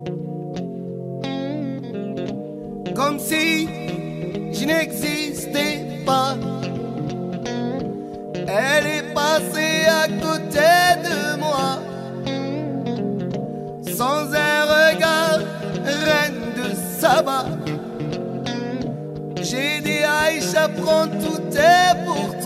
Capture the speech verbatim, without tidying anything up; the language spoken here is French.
Comme si je n'existais pas. Elle est passée à côté de moi, sans un regard, reine de Saba. J'ai dit Aïcha, prends tout est pour toi.